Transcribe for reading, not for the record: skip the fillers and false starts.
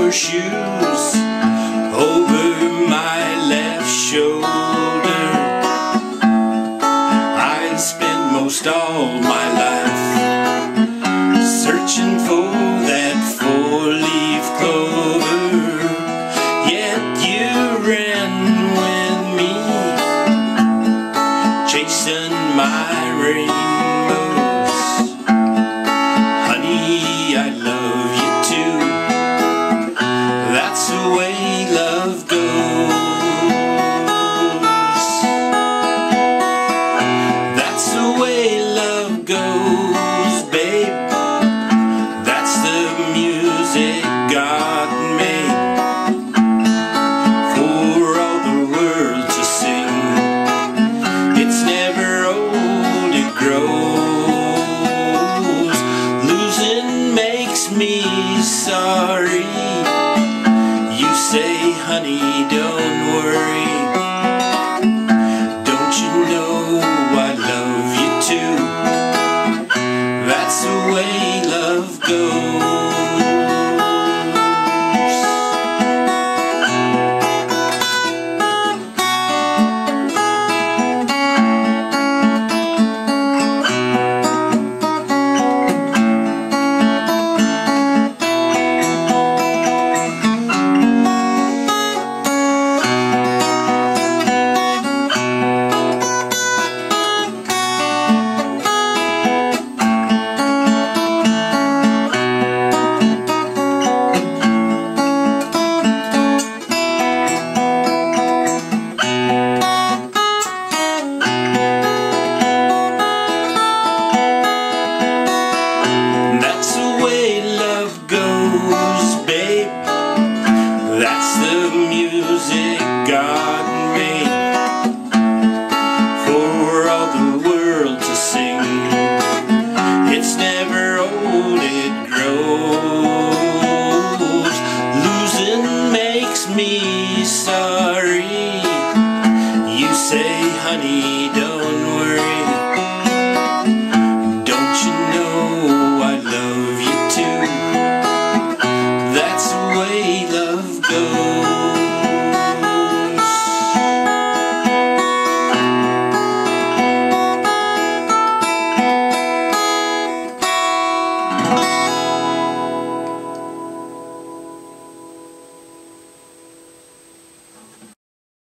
your shoes over my left shoulder. I spent most all my life searching for that four-leaf clover, yet you ran with me, chasing my rainbows. Honey, I love you too. That's the way love goes. That's the way love goes, babe. That's the music God made for all the world to sing. It's never old, it grows. Losing makes me sorry. You say, honey, don't worry. Don't you know I love you too? That's the way love goes. That's the way love goes, babe. That's the music